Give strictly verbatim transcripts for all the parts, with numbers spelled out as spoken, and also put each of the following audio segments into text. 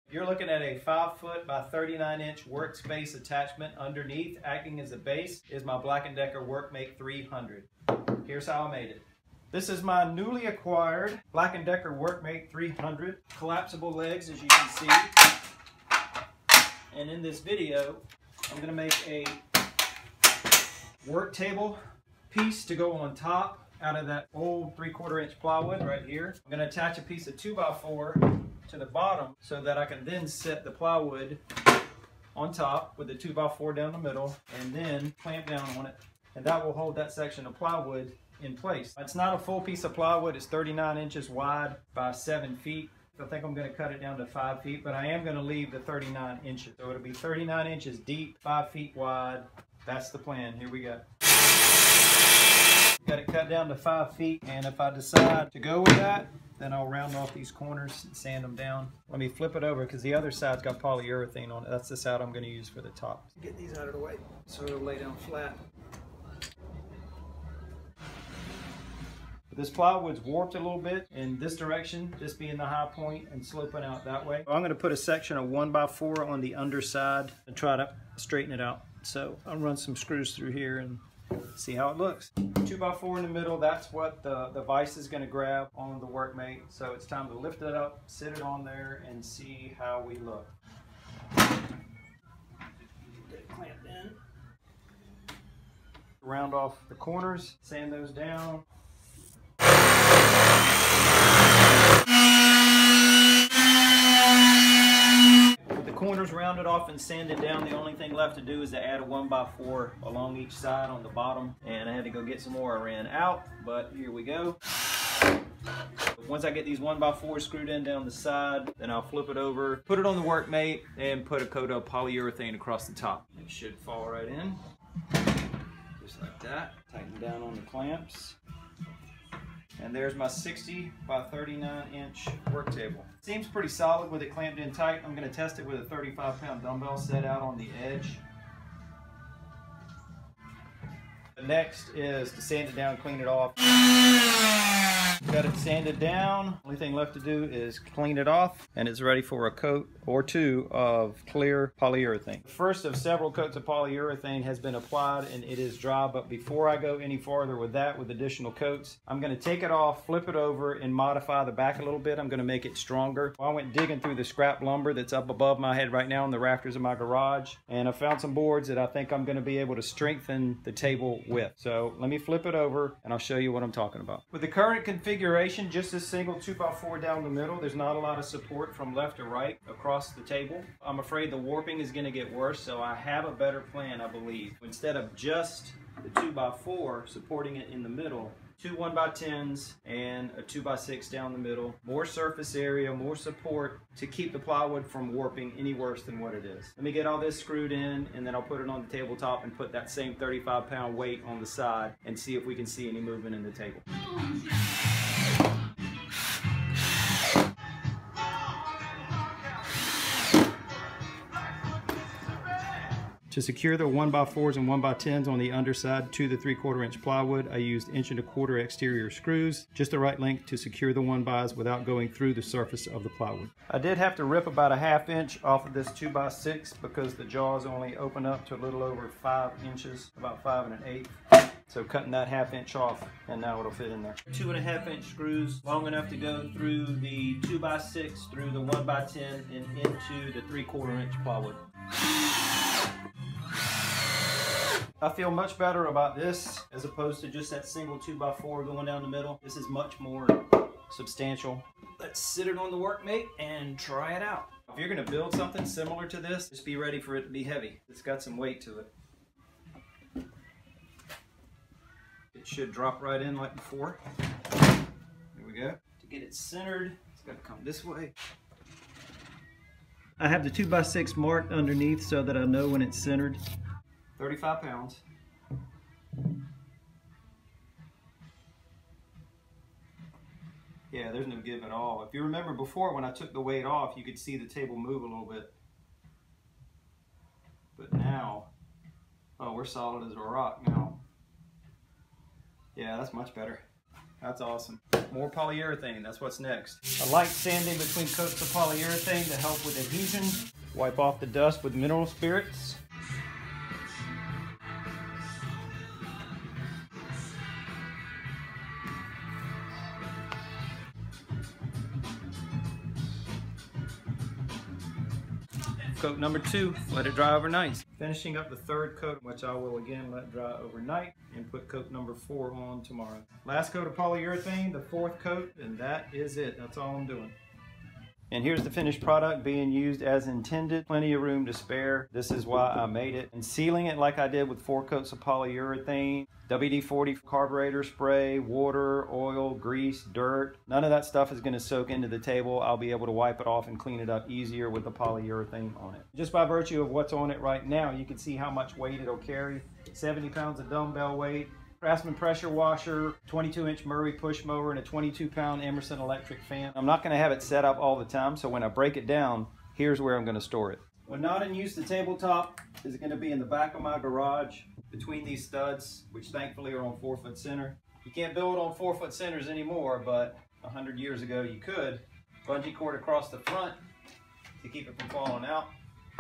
You're looking at a five foot by thirty-nine inch workspace attachment. Underneath, acting as a base, is my Black and Decker Workmate three hundred. Here's how I made it. This is my newly acquired Black and Decker Workmate three hundred. Collapsible legs, as you can see. And in this video, I'm going to make a work table piece to go on top out of that old three quarter inch plywood right here. I'm going to attach a piece of two by four to the bottom so that I can then set the plywood on top with the two by four down the middle and then clamp down on it, and that will hold that section of plywood in place. It's not a full piece of plywood. It's thirty-nine inches wide by seven feet. I think I'm going to cut it down to five feet, but I am going to leave the thirty-nine inches. So it'll be thirty-nine inches deep, five feet wide. That's the plan. Here we go. Got it cut down to five feet, and if I decide to go with that, then I'll round off these corners and sand them down. Let me flip it over because the other side's got polyurethane on it. That's the side I'm going to use for the top. Get these out of the way so it'll lay down flat. This plywood's warped a little bit in this direction, this being the high point and sloping out that way. I'm going to put a section of one by four on the underside and try to straighten it out. So I'll run some screws through here and see how it looks. two by four in the middle, that's what the, the vise is going to grab on the Workmate. So it's time to lift it up, sit it on there, and see how we look. Get it clamped in. Round off the corners, sand those down. Corners rounded off and sanded down. The only thing left to do is to add a one by four along each side on the bottom, and I had to go get some more. I ran out, but here we go. Once I get these one by fours screwed in down the side, then I'll flip it over, put it on the Workmate, and put a coat of polyurethane across the top. It should fall right in, just like that. Tighten down on the clamps. And there's my sixty by thirty-nine inch work table. Seems pretty solid with it clamped in tight. I'm going to test it with a thirty-five pound dumbbell set out on the edge. The next is to sand it down, clean it off. Got it sanded down. Only thing left to do is clean it off, and it's ready for a coat or two of clear polyurethane. The first of several coats of polyurethane has been applied and it is dry, but before I go any farther with that, with additional coats, I'm going to take it off, flip it over, and modify the back a little bit. I'm going to make it stronger. I went digging through the scrap lumber that's up above my head right now in the rafters of my garage, and I found some boards that I think I'm going to be able to strengthen the table with. So let me flip it over and I'll show you what I'm talking about. With the current configuration, just a single two by four down the middle, there's not a lot of support from left to right across the table. I'm afraid the warping is going to get worse, so I have a better plan, I believe. Instead of just the two by four supporting it in the middle, two one by tens and a two by six down the middle. More surface area, more support to keep the plywood from warping any worse than what it is. Let me get all this screwed in, and then I'll put it on the tabletop and put that same thirty-five pound weight on the side and see if we can see any movement in the table. To secure the one by fours and one by tens on the underside to the three quarter inch plywood, I used inch and a quarter exterior screws, just the right length to secure the one bys without going through the surface of the plywood. I did have to rip about a half inch off of this two by six because the jaws only open up to a little over five inches, about five and an eighth. So cutting that half inch off, and now it'll fit in there. Two and a half inch screws, long enough to go through the two by six, through the one by ten, and into the three quarter inch plywood. I feel much better about this as opposed to just that single two by four going down the middle. This is much more substantial. Let's sit it on the Workmate and try it out. If you're going to build something similar to this, just be ready for it to be heavy. It's got some weight to it. It should drop right in like before. There we go. To get it centered, it's got to come this way. I have the two by six marked underneath so that I know when it's centered. thirty-five pounds. Yeah, there's no give at all. If you remember before, when I took the weight off, you could see the table move a little bit. But now, oh, we're solid as a rock now. Yeah, that's much better. That's awesome. More polyurethane, that's what's next. A light sanding between coats of polyurethane to help with adhesion. Wipe off the dust with mineral spirits. Coat number two, let it dry overnight. Finishing up the third coat, which I will again let dry overnight, and put coat number four on tomorrow. Last coat of polyurethane, the fourth coat, and that is it. That's all I'm doing. And here's the finished product being used as intended. Plenty of room to spare. This is why I made it. And sealing it like I did with four coats of polyurethane, W D forty carburetor spray, water, oil, grease, dirt. None of that stuff is going to soak into the table. I'll be able to wipe it off and clean it up easier with the polyurethane on it. Just by virtue of what's on it right now, you can see how much weight it'll carry. seventy pounds of dumbbell weight. Craftsman pressure washer, twenty-two inch Murray push mower, and a twenty-two pound Emerson electric fan. I'm not going to have it set up all the time, so when I break it down, here's where I'm going to store it. When not in use, the tabletop is going to be in the back of my garage between these studs, which thankfully are on four foot center. You can't build on four foot centers anymore, but a hundred years ago you could. Bungee cord across the front to keep it from falling out.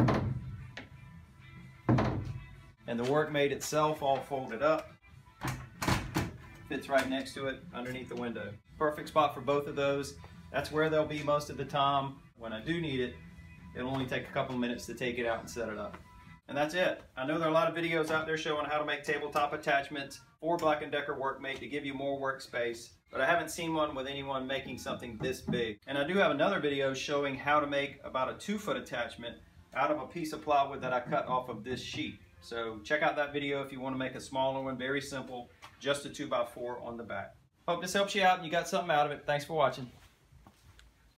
And the Workmate itself all folded up. Fits right next to it underneath the window. Perfect spot for both of those. That's where they'll be most of the time. When I do need it, it'll only take a couple of minutes to take it out and set it up. And that's it. I know there are a lot of videos out there showing how to make tabletop attachments for Black and Decker Workmate to give you more workspace, but I haven't seen one with anyone making something this big. And I do have another video showing how to make about a two foot attachment out of a piece of plywood that I cut off of this sheet. So check out that video if you want to make a smaller one, very simple, just a two by four on the back. Hope this helps you out and you got something out of it. Thanks for watching.